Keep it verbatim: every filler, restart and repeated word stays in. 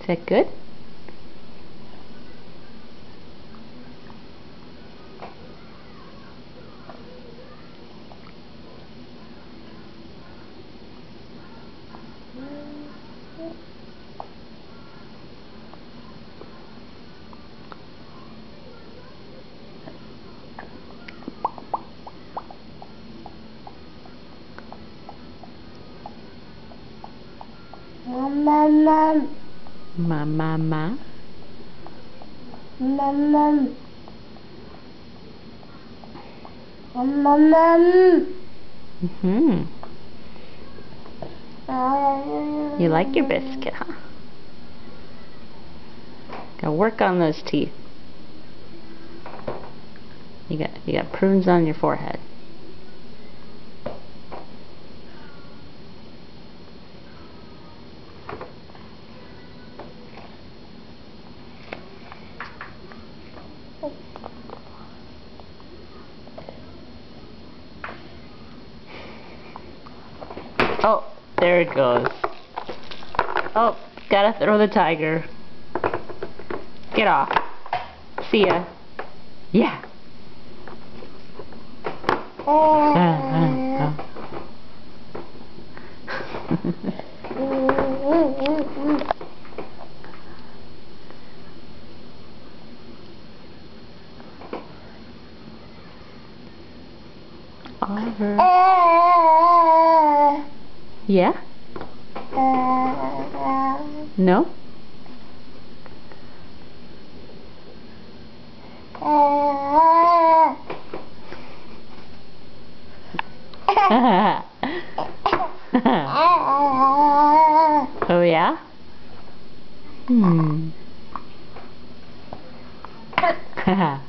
that good? Mama, mama, Ma ma ma. mama, mama. Mhm. You like your biscuit, huh? Gotta work on those teeth. You got you got prunes on your forehead. Oh, there it goes. Oh, gotta throw the tiger. Get off. See ya. Yeah. Uh, uh, uh. Oliver. Yeah? No? Oh yeah? Hmm.